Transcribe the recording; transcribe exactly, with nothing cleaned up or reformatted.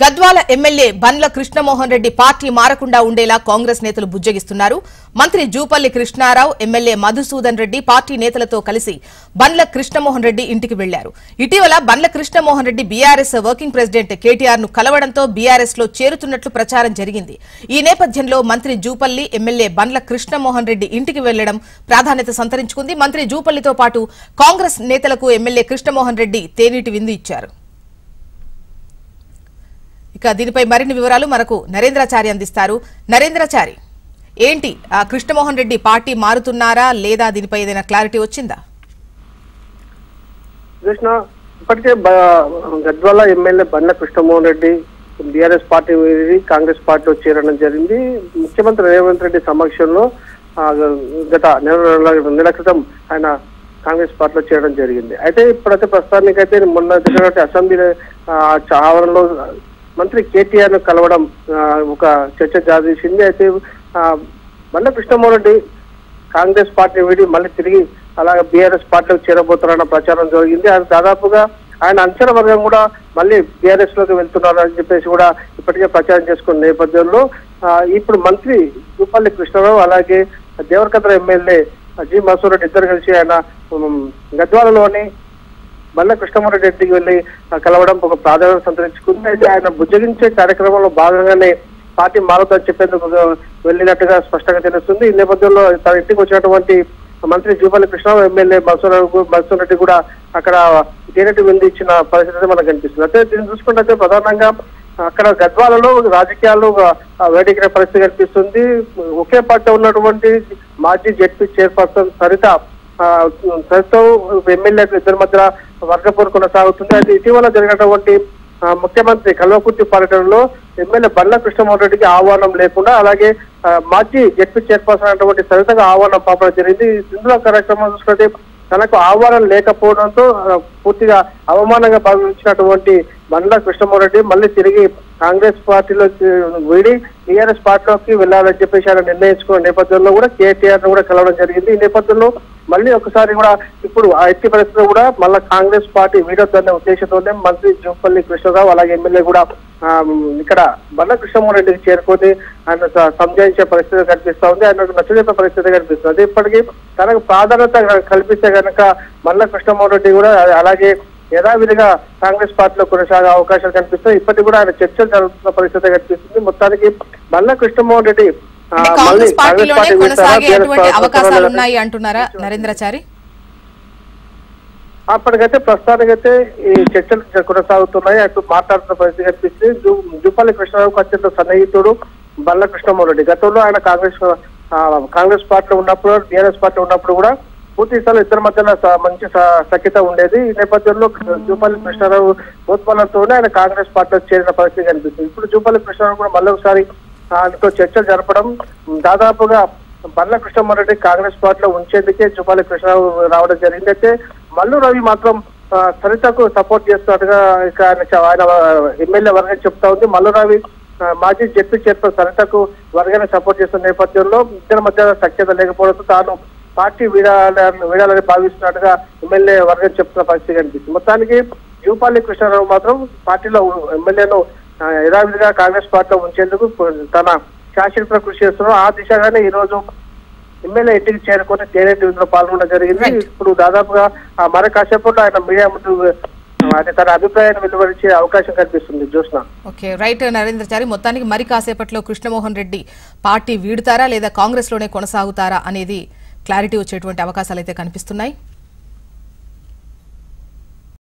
Gadwal MLA Bandla Krishnamohan Reddy party మారకుండా ఉండేలా కాంగ్రెస్ నేతలు బుజ్జగిస్తున్నారు. మంత్రి జూపల్లి కృష్ణారావు, ఎమ్మెల్యే మధుసూదన్ రెడ్డి పార్టీ నేతలతో కలిసి బండ్ల కృష్ణమోహన్ రెడ్డి ఇంటికి వెళ్లారు. ఇటీవల బండ్ల కృష్ణమోహన్ రెడ్డి బీఆర్ఎస్ వర్కింగ్ ప్రెసిడెంట్ కేటీఆర్ ను కలవడంతో బీఆర్ఎస్ లో చేరుతున్నట్లు ప్రచారం జరిగింది. ఈ నేపథ్యంలో మంత్రి జూపల్లి, ఎమ్మెల్యే బండ్ల కృష్ణమోహన్ రెడ్డి ఇంటికి వెళ్లడం ప్రాధాన్యత సంతరించుకుంది. మంత్రి జూపల్లితో పాటు కాంగ్రెస్ నేతలకు ఎమ్మెల్యే కృష్ణమోహన్ రెడ్డి తేనీటి విందు ఇచ్చారు. ఇక దీనిపై మరిన్ని వివరాలు మనకు నరేంద్రాచారి అందిస్తారు. నరేంద్రాచారి, ఏంటి ఆ కృష్ణమోహన్ రెడ్డి పార్టీ మారుతున్నారా లేదా, దీనిపై ఏదైనా క్లారిటీ వచ్చిందా? కృష్ణ ఇప్పటికే గద్వాల ఎమ్మెల్యే బండ్ల కృష్ణమోహన్ రెడ్డి బీఆర్ఎస్ పార్టీ కాంగ్రెస్ పార్టీలో చేరడం జరిగింది. ముఖ్యమంత్రి రేవంత్ రెడ్డి సమక్షంలో గత నెల క్రితం ఆయన కాంగ్రెస్ పార్టీలో చేరడం జరిగింది. అయితే ఇప్పుడైతే ప్రస్తుతానికైతే మొన్న జరిగినటువంటి అసెంబ్లీ ఆవరణలో మంత్రి కేటీఆర్ ను కలవడం ఒక చర్చ జారీసింది. అయితే బండ్ల కృష్ణమోహన్ రెడ్డి కాంగ్రెస్ పార్టీ వీడి మళ్ళీ తిరిగి అలాగే బీఆర్ఎస్ పార్టీలోకి చేరబోతున్నారన్న ప్రచారం జరిగింది. అది దాదాపుగా ఆయన అంచనా వర్గం కూడా మళ్ళీ బీఆర్ఎస్ లోకి వెళ్తున్నారని చెప్పేసి కూడా ఇప్పటికే ప్రచారం చేసుకున్న నేపథ్యంలో ఇప్పుడు మంత్రి జూపల్లి కృష్ణారావు అలాగే దేవరకద్ర ఎమ్మెల్యే జి మసూర్ రెడ్డి ఇద్దరు కలిసి ఆయన గద్వాలలోని బండ్ల కృష్ణమోహన్ రెడ్డికి వెళ్లి కలవడం ఒక ప్రాధాన్యత సంతరించుకుంది. అయితే ఆయన బుజ్జగించే కార్యక్రమంలో భాగంగానే పార్టీ మారుతుందని చెప్పేందుకు వెళ్ళినట్టుగా స్పష్టంగా తెలుస్తుంది. ఈ నేపథ్యంలో తన ఇంటికి వచ్చినటువంటి మంత్రి జూపల్లి కృష్ణరావు, ఎమ్మెల్యే మసూర్ మసూర్ రెడ్డి కూడా అక్కడ తేనెటి విందు ఇచ్చిన పరిస్థితి మనకు కనిపిస్తుంది. అయితే దీన్ని చూసుకుంటే ప్రధానంగా అక్కడ గద్వాలలో రాజకీయాలు వేడికిన పరిస్థితి కనిపిస్తుంది. ఒకే పార్టీ ఉన్నటువంటి మాజీ జెడ్పీ చైర్పర్సన్ సరిత సరితో ఎమ్మెల్యేకు ఇద్దరి మధ్య వర్గపోరు కొనసాగుతుంది. అయితే ఇటీవల జరిగినటువంటి ముఖ్యమంత్రి కల్వకుర్తి పర్యటనలో ఎమ్మెల్యే బండ్ల కృష్ణమోహన్ రెడ్డికి ఆహ్వానం లేకుండా అలాగే మాజీ జెడ్పీ చైర్పర్సన్ అయినటువంటి సరితగా ఆహ్వానం పంపడం జరిగింది. ఇందులో కార్యక్రమం చూసుకుంటే తనకు ఆహ్వానం లేకపోవడంతో పూర్తిగా అవమానంగా భావించినటువంటి బండ్ల కృష్ణమోహన్ రెడ్డి మళ్ళీ తిరిగి కాంగ్రెస్ పార్టీలో వీడి టీఆర్ఎస్ పార్టీలోకి వెళ్లాలని చెప్పేసి ఆయన నిర్ణయించుకున్న నేపథ్యంలో కూడా కేటీఆర్ ను కూడా కలవడం జరిగింది. ఈ నేపథ్యంలో మళ్ళీ ఒకసారి కూడా ఇప్పుడు ఆ ఎట్టి పరిస్థితుల్లో కూడా మళ్ళీ కాంగ్రెస్ పార్టీ వీడొద్దనే ఉద్దేశంతోనే మంత్రి జూపల్లి కృష్ణరావు అలాగే ఎమ్మెల్యే కూడా ఇక్కడ బండ్ల కృష్ణమోహన్ రెడ్డికి చేరుకొని ఆయన సంజాయించే పరిస్థితి కనిపిస్తా ఉంది. ఆయనకు నచ్చజెప్పే పరిస్థితి కనిపిస్తుంది. అదే ఇప్పటికీ తనకు ప్రాధాన్యత కల్పిస్తే కనుక బండ్ల కృష్ణమోహన్ రెడ్డి కూడా అలాగే యథావిధిగా కాంగ్రెస్ పార్టీలో కొనసాగే అవకాశాలు కనిపిస్తాయి. ఇప్పటికి కూడా ఆయన చర్చలు జరుగుతున్న పరిస్థితి కనిపిస్తుంది. మొత్తానికి బండ్ల కృష్ణమోహన్ రెడ్డి కాంగ్రెస్ పార్టీలోనే కొనసాగేటువంటి అవకాశాలు ఉన్నాయి అంటున్నారా నరేంద్రాచారి? అప్పటికైతే ప్రస్తుతానికైతే ఈ చర్చలు కొనసాగుతున్నాయి. అటు మాట్లాడుతున్న పరిస్థితి కనిపిస్తుంది. జూపల్లి కృష్ణరావుకు అత్యంత సన్నిహితుడు బండ్ల కృష్ణమోహన్ రెడ్డి. గతంలో ఆయన కాంగ్రెస్ కాంగ్రెస్ పార్టీలో ఉన్నప్పుడు బీఆర్ఎస్ పార్టీలో ఉన్నప్పుడు కూడా పూర్తి స్థాయిలో ఇద్దరి మధ్యన మంచి సఖ్యత ఉండేది. ఈ నేపథ్యంలో జూపల్లి కృష్ణారావు ప్రోత్సాహంతోనే ఆయన కాంగ్రెస్ పార్టీలో చేరిన పరిస్థితి కనిపిస్తుంది. ఇప్పుడు జూపల్లి కృష్ణారావు కూడా మళ్ళీ ఒకసారి ఆయనతో చర్చలు జరపడం దాదాపుగా బండ్ల కృష్ణమోహన్ రెడ్డి కాంగ్రెస్ పార్టీలో ఉంచేందుకే జూపల్లి కృష్ణారావు రావడం జరిగింది. అయితే మల్లు రవి మాత్రం సరితకు సపోర్ట్ చేస్తున్నట్టుగా ఇక ఆయన ఎమ్మెల్యే వర్గం చెప్తా ఉంది. మల్లు రవి మాజీ జెడ్పీ చైర్పర్సన్ సరితకు వర్గాన్ని సపోర్ట్ చేస్తున్న నేపథ్యంలో ఇద్దరి మధ్య సఖ్యత లేకపోవడంతో తాను పార్టీ వీడాలని వీడాలని భావిస్తున్నట్టుగా ఎమ్మెల్యే వర్గం చెప్తున్న పరిస్థితి కనిపిస్తుంది. మొత్తానికి జూపల్లి కృష్ణారావు మాత్రం పార్టీలో ఎమ్మెల్యేను యథావిధిగా కాంగ్రెస్ పార్టీలో ఉంచేందుకు తన శాశ్వత కృషి చేస్తున్నారు. ఆ దిశగానే ఈ రోజు ఎమ్మెల్యే ఇంటికి చేరుకొని తేనెటి విందులో పాల్గొనడం జరిగింది. ఇప్పుడు దాదాపుగా మరి కాసేపట్లో ఆయన మీడియా ముందు తన అభిప్రాయాన్ని వెలువరించే అవకాశం కనిపిస్తుంది. జ్యోత్స్న. Okay, right Narendrachari. మొత్తానికి మరి కాసేపట్లో కృష్ణమోహన్ రెడ్డి పార్టీ వీడుతారా లేదా కాంగ్రెస్ లోనే కొనసాగుతారా అనేది క్లారిటీ వచ్చేటువంటి అవకాశాలు అయితే కనిపిస్తున్నాయి.